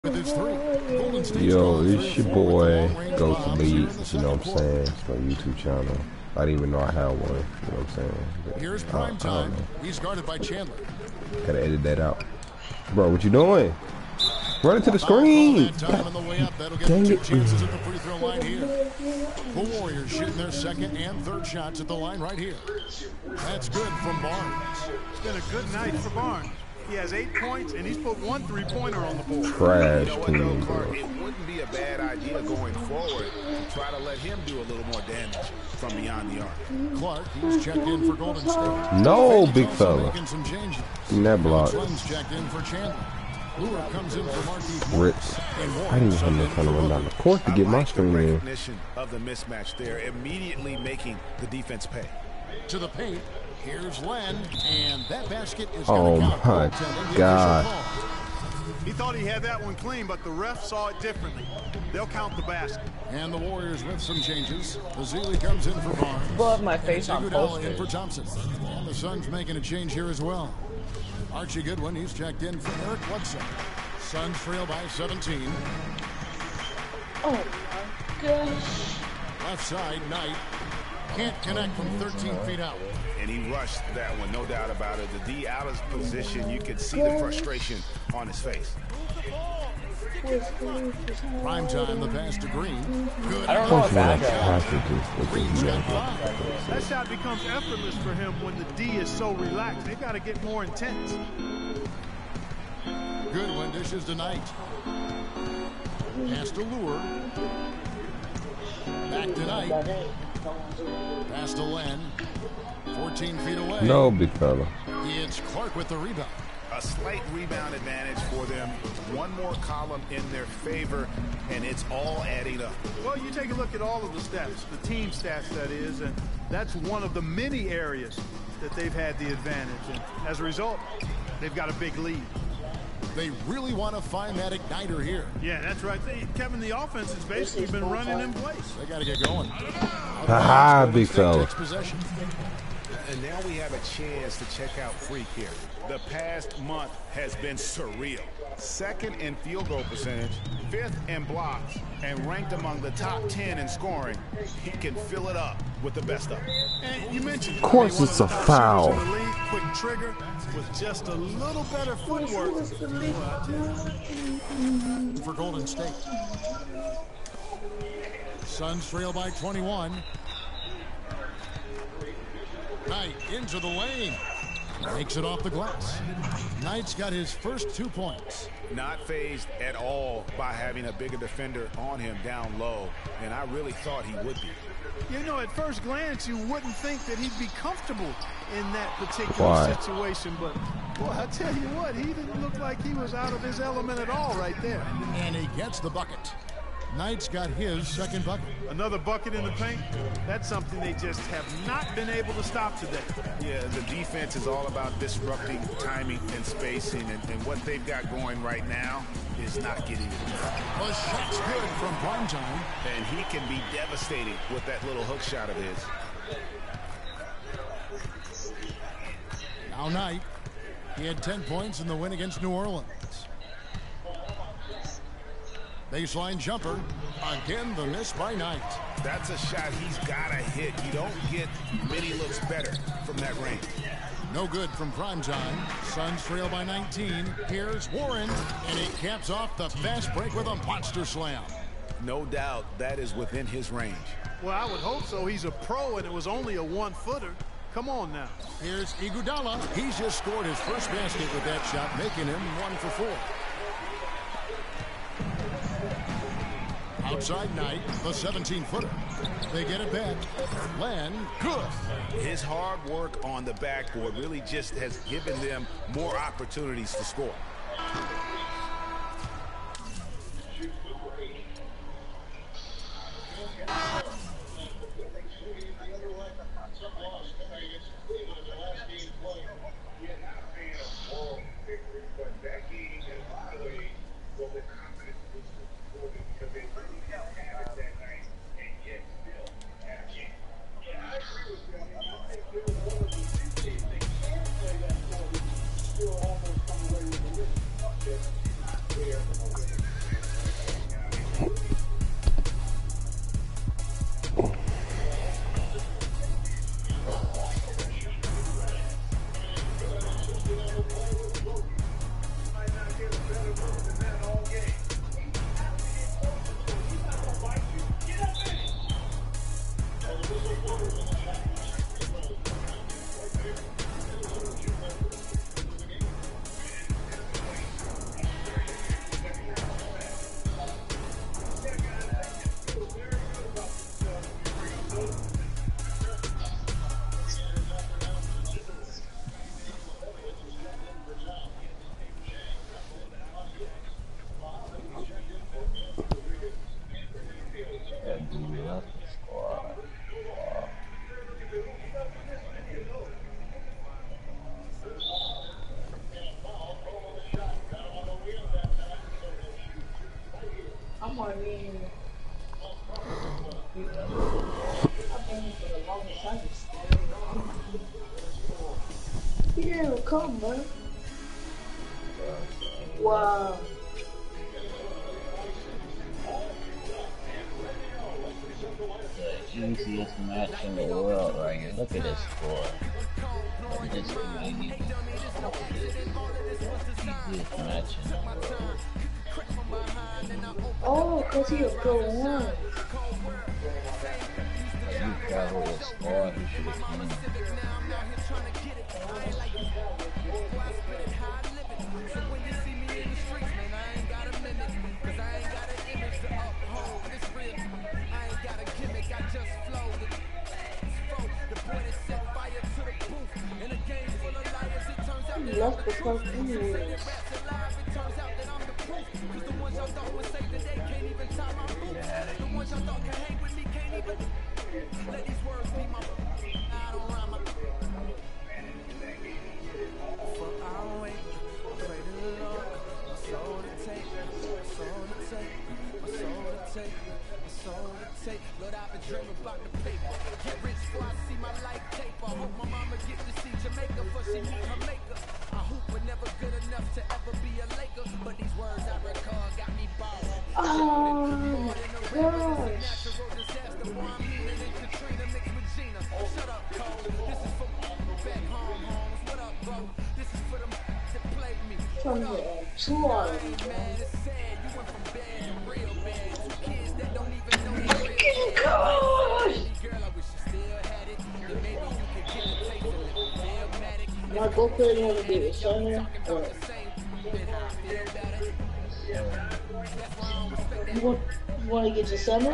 Yo, it's your boy, Ghost Elite, you know what I'm saying? It's my YouTube channel. I didn't even know I had one, you know what I'm saying? But, here's prime time. He's guarded by Chandler. Gotta edit that out. Bro, what you doing? Run it to the screen! Dang it. Chances at the free throw line here. The Warriors shooting their second and third shots at the line right here. That's good from Barnes. It's been a good night for Barnes. He has 8 points, and he's put one three-pointer on the board. Trash team, bro. It wouldn't be a bad idea going forward to try to let him do a little more damage from beyond the arc. Clark, he's checked in for Golden State. No, big fella. In that block. Slim's checked in for Chandler. Lure comes in for Marquise Rips. I didn't even have no time to run down the court to get my screen in. Recognition of the mismatch there, immediately making the defense pay. To the paint. Here's Len, and that basket is oh my God. He thought he had that one clean, but the ref saw it differently. They'll count the basket. And the Warriors with some changes. Azili comes in for Barnes. Above my face on posters. In for Thompson. And the Suns making a change here as well. Archie Goodwin, he's checked in for Eric Bledsoe. Suns trail by 17. Oh my gosh. Left side, Knight. Can't connect from 13 feet out. And he rushed that one, no doubt about it. The D out of position, you could see the frustration on his face. Prime time, the pass to Green. Good. I don't know what that That shot becomes effortless for him when the D is so relaxed. They got to get more intense. Goodwin dishes to Knight. Pass to Lure. Back to Knight. Pass to Len. 14 feet away. No, big fella. It's Clark with the rebound. A slight rebound advantage for them. One more column in their favor, and it's all adding up. Well, you take a look at all of the stats, the team stats, that is, and that's one of the many areas that they've had the advantage. And as a result, they've got a big lead. They really want to find that igniter here. Yeah, that's right. Kevin, the offense has basically been running in place. They got to get going. Ha, big fella. And now we have a chance to check out Freak here. The past month has been surreal. Second in field goal percentage, fifth in blocks, and ranked among the top 10 in scoring. He can fill it up with the best of them. And you mentioned, of course, it's a foul. Quick trigger with just a little better footwork. For Golden State. Suns trail by 21. Knight into the lane. Makes it off the glass. Knight's got his first 2 points. Not fazed at all by having a bigger defender on him down low, and I really thought he would be. You know, at first glance, you wouldn't think that he'd be comfortable in that particular situation, but, boy, I tell you what, he didn't look like he was out of his element at all right there. And he gets the bucket. Knight's got his second bucket. Another bucket in the paint. That's something they just have not been able to stop today. Yeah, the defense is all about disrupting timing and spacing, and what they've got going right now is not getting it. The shot's good from prime time. And he can be devastating with that little hook shot of his. Now Knight. He had 10 points in the win against New Orleans. Baseline jumper. Again, the miss by Knight. That's a shot he's got to hit. You don't get many looks better from that range. No good from prime time. Suns trail by 19. Here's Warren, and he caps off the fast break with a monster slam. No doubt that is within his range. Well, I would hope so. He's a pro, and it was only a one-footer. Come on now. Here's Iguodala. He's just scored his first basket with that shot, making him 1 for 4. Outside Knight, the 17-footer. They get it back. Len, good. His hard work on the backboard really just has given them more opportunities to score. I mean, he didn't come, man. Wow. The easiest match in the world right here. Look at this score. This is maybe the easiest match in the world. Oh, because he was go one. You probably would score. You should have seen. He left the club anyways. Lord, I've been dreaming about the paper. Get rich before I see my life taper. Hope my mama get to see Jamaica before she meet her maker. I hope we're never good enough to ever be a Laker. But these words I recall got me balling. Oh, gosh. Disaster, boy, I'm meaner than Katrina mixed with Gina. Shut up, Cole. This is for back home, homes. What up, bro? This is for them that plague me. From the tour. Man, it's sad. You went from bad to real bad. Two kids that don't even know they real. Gosh. Girl, I wish you still had it. Then maybe you could get a taste of it. Filmatic. My girlfriend had to do a summer. You want to get your summer?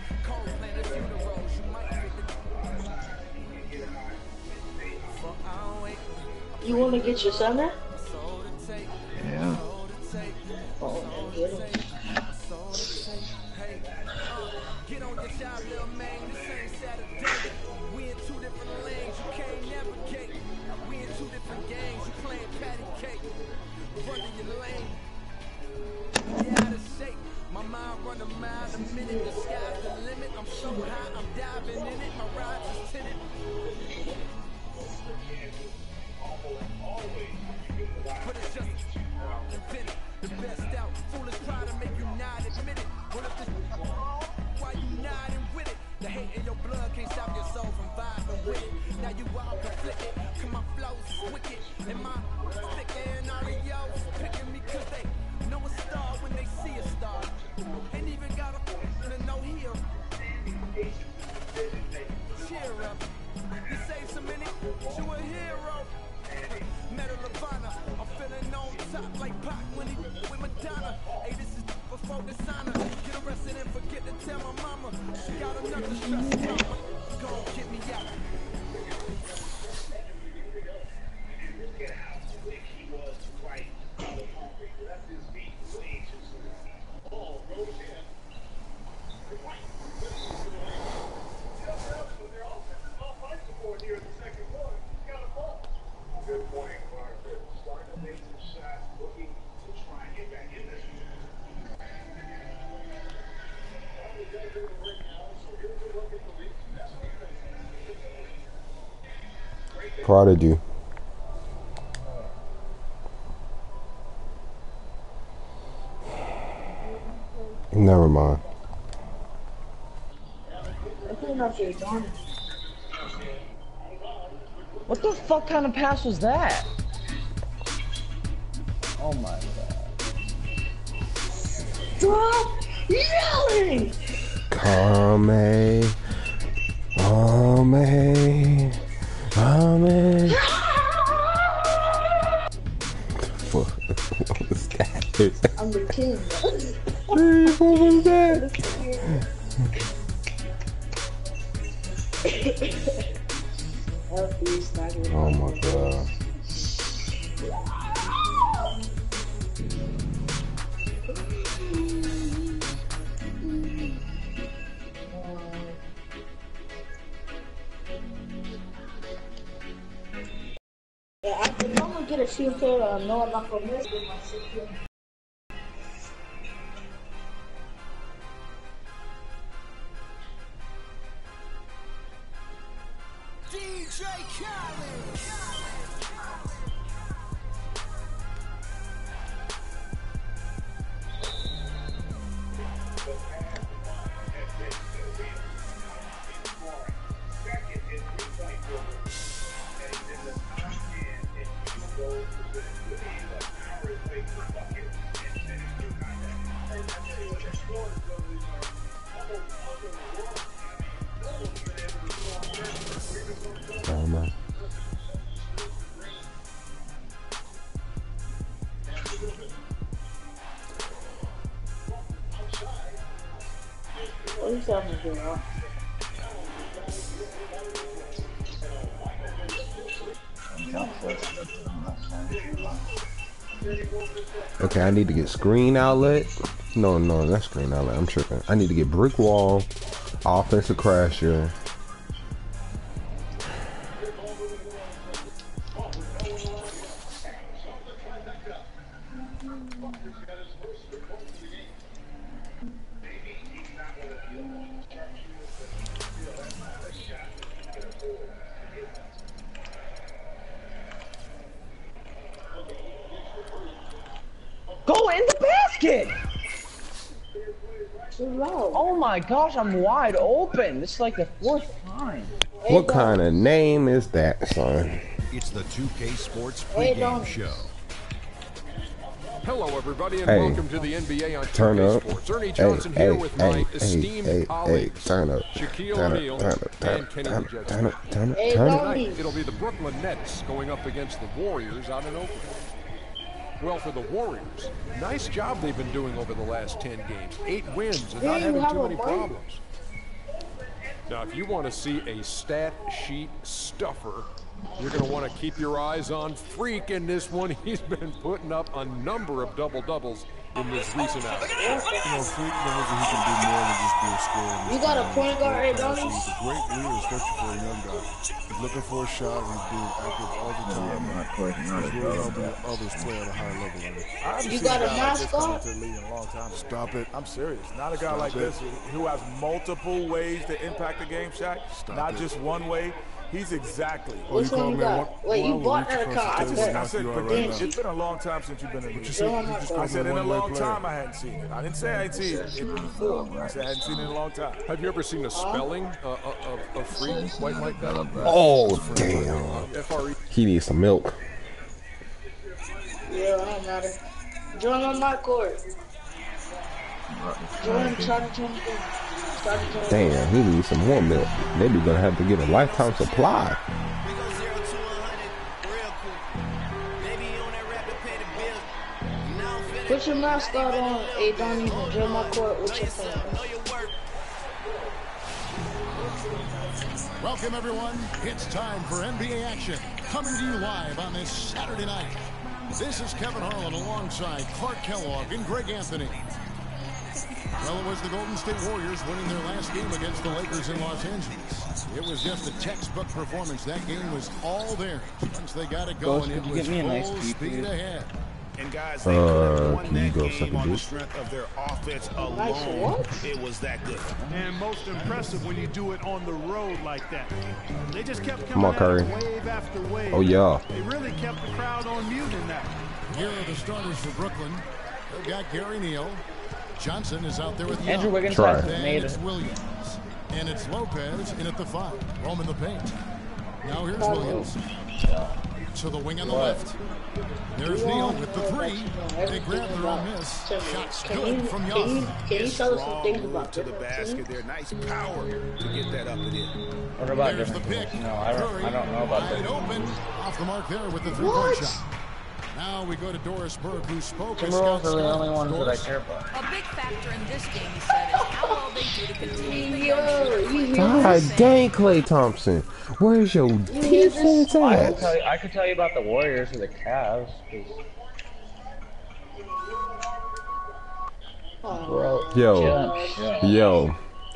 You want to get your summer? Yeah. Oh, man, get him. Get on your job, little man. This ain't Saturday. We in two different lanes. You can't navigate. We in two different games. You playing patty cake. Running your lane. You out of shape. My mind run a mile a minute. The sky's the limit. I'm so high. I'm diving in it. My ride's is tinted. But it's just invented. The best out. Foolish try to make you not admit it. What if this why you nodding with it? The hate in your blood can't stop your soul from vibing with it. Now you all conflicted. Cause my flows is wicked. And my sticker and all of y'all picking me cause they know a star when they see a star. Ain't even got a no hero. Cheer up. You saved so many, you a hero. Medal of Honor, I'm feeling on top like Pac when he with Madonna. Hey, this is before dishonor. Get arrested and forget to tell my mama. She got enough to stress mama. Go on, get me out. Prodigy. Never mind. What the fuck kind of pass was that? Oh my god. Stop yelling! Kame. Kame. Kame. What was that? I'm the king. What was that? Oh my god. Yeah, if I'm gonna get a shooter, I know I'm not gonna miss with my shooter. What is happening now? Okay, I need to get screen outlet. No, not screen outlet. I'm tripping. I need to get brick wall, offensive crasher. Go in the basket! Wow. Oh my gosh, I'm wide open. This is like the 4th time. What kind of name is that, son? It's the 2K Sports pregame show. Hello, everybody, and Hey. welcome to the NBA on Turn 2K up. Sports. Ernie Johnson here with my esteemed colleagues, turn up. Shaquille Turn O'Neal up, turn up, turn and up, Kenny turn up, Rogers. turn up, turn up, Hey, turn up. Tonight, it'll be the Brooklyn Nets going up against the Warriors out in Oakland. Well, for the Warriors, nice job they've been doing over the last 10 games. 8 wins and not having too many problems. Now, if you want to see a stat sheet stuffer, you're going to want to keep your eyes on Freak in this one. He's been putting up a number of double-doubles in this recent outing. You know, Freak knows that he can do more than just be a scorer. You got a point guard, right, Donnie? He's a great leader, especially for a young guy. He's looking for a shot. He's being active all the time. He's really helping others play at a high level. You got a mascot? Stop it. I'm serious. Not a guy like this who has multiple ways to impact the game, Shaq. Not just one way. He's exactly. Which one you got? Wait, you bought that account. I said, but it's been a long time since you've been in the league. I said in a long time I hadn't seen it. I didn't say I hadn't seen it before. I said I hadn't seen it in a long time. Have you ever seen a spelling of Freak quite like that? Oh, damn. F-R-E. He needs some milk. Yeah, it don't matter. Join on my court. Join, try to join the game. Damn, he needs some more milk. Maybe gonna have to get a lifetime supply. Put your mascot on, hey, don't even join my court with your friends. Welcome, everyone. It's time for NBA action. Coming to you live on this Saturday night. This is Kevin Harlan alongside Clark Kellogg and Greg Anthony. Well, it was the Golden State Warriors winning their last game against the Lakers in Los Angeles. It was just a textbook performance. That game was all there. Once they got it going, it was full speed ahead. And guys, they won can you that go game suck a on the dick? strength of their offense alone. It was that good. And most impressive when you do it on the road like that. They just kept Come coming on, out Curry. wave after wave. Oh, yeah. They really kept the crowd on mute in that. Here are the starters for Brooklyn. They've got Gary Neal. Johnson is out there with Andrew Young. Wiggins Try. hasn't And made it's it. Williams. And it's Lopez in at the 5. Roaming the paint. Now here's Williams. To the wing on the left. There's Neal with the 3. They grab their own miss. Shots good from Young. Can you tell us some things Move about to the basket there. Nice power to get that up and in. What about There's the different pick. tools? No, I don't know about Wide that. open. Off the mark there with the 3-point shot. Now we go to Doris Burke, who spoke as Timberwolves Scott are the only Stevens. ones that I Doris? care about. A big factor in this game, he said, is how well they do to contain the young God dang, Klay Thompson. Where's your defense at? I could tell you about the Warriors or the Cavs. Bro, Yo.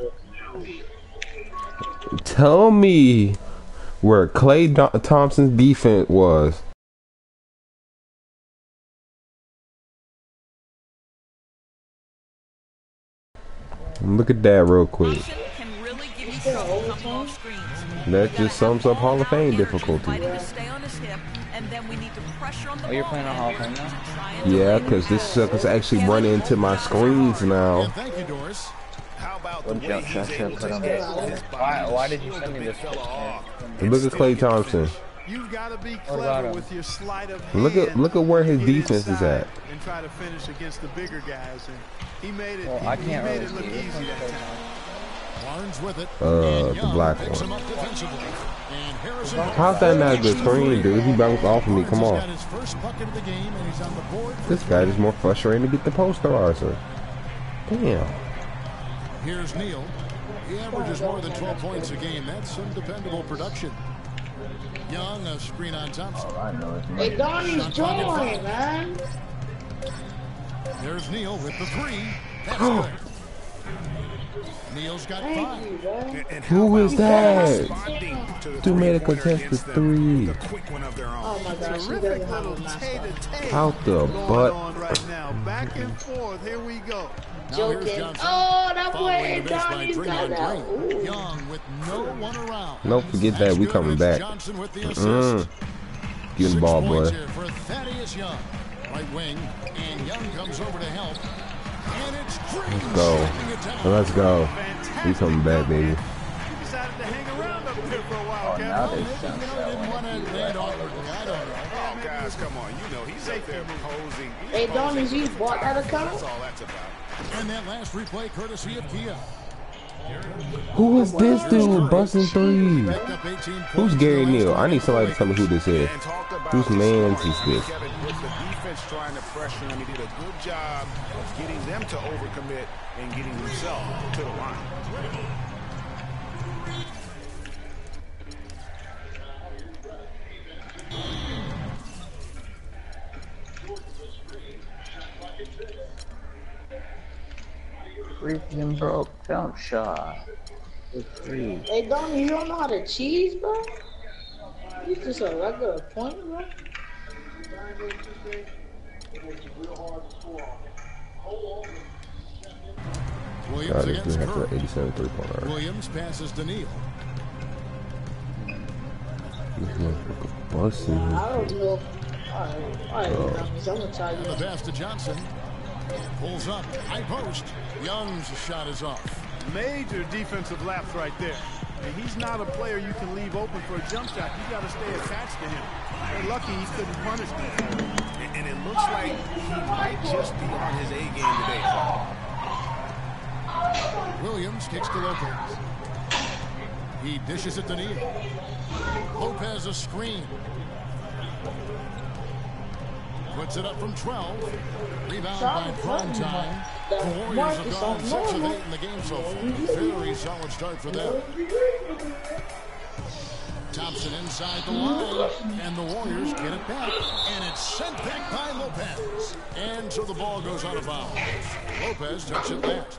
Tell me where Klay Thompson's defense was. Look at that real quick. can really give you something coming off screens. That just sums up Hall of Fame difficulty. Oh, you're playing on Hall of Fame now? Yeah, because this sucker's actually running into my screens now. What jump shot should I put on this? Why did you send me this? Look at Klay Thompson. You've got to be clever with your sleight of hand. Look at where his defense is at. And try to finish against the bigger guys. And he made it. Well, he made it look easy that time. Barnes with it. The black one. How's that not a good screen, dude? He bounced off of me. Come on. This guy is more frustrating to get the posterizer. Damn. Here's Neal. He averages more than 12 points a game. That's some dependable production. Young, a screen on Thompson. Hey, Donnie's joining, man. There's Neal with the three. That's good. Neal's got 5. Who is that? Who made a contested 3? Oh my gosh, terrific little tay-to-tay out the butt. Right now. Back and forth. Here we go. Joking. Oh, that way Donnie's got that. Young with no one around. No, forget that. We coming back. Getting the ball, boy. For Thaddeus Young. Right wing, and Young comes over to help. And it's Let's go. Let's go. We coming back, baby. You decided to hang around up here for a while, Kevin. Now they sound didn't want to land awkwardly. I don't know. Oh, guys, come on. You know, he's up there posing. Hey, Donnie's, you bought that account? That's all that's about. And that last replay courtesy of Kia. Who is this dude busting 3? Who's Gary Neal? I need somebody to tell me who this is. Whose man's is this? With the defense trying to pressure him, he did a good job of getting them to overcommit and getting himself to the line. Freaking broke jump shot. Free. Hey, Donnie, you don't know how to cheese, bro? You just a regular point, bro? Williams against Curry. 87 3-pointer. Williams passes to Neal. Busting. I don't know. Alright, I'm gonna tell you. The pass to Johnson. Pulls up. High post. Young's shot is off. Major defensive lapse right there. And he's not a player you can leave open for a jump shot. You got to stay attached to him. They're lucky he couldn't punish them. And it looks like he might just be on his A game today. Williams kicks to Lopez. He dishes it to Neal. Lopez a screen. Puts it up from 12. Rebound by Prime Time. The Warriors have gone 6 of 8 in the game so far. Very solid start for them. Thompson inside the line, and the Warriors get it back. And it's sent back by Lopez. And so the ball goes out of bounds. Lopez takes it last.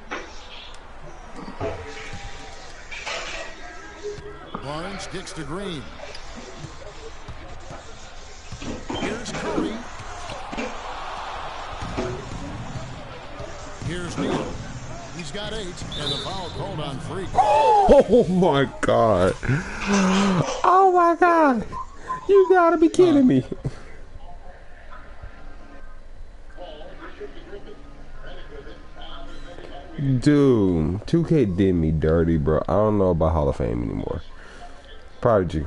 Barnes kicks to Green. Here's Curry. Here's Neal. He's got 8, and the foul called on Freak. Oh my God. Oh my God. You gotta be kidding me. Dude, 2K did me dirty, bro. I don't know about Hall of Fame anymore. Prodigy.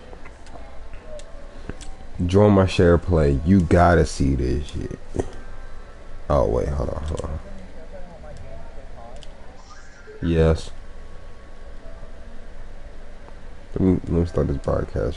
Join my share play. You gotta see this shit. Oh wait, hold on. Yes. Let me start this podcast.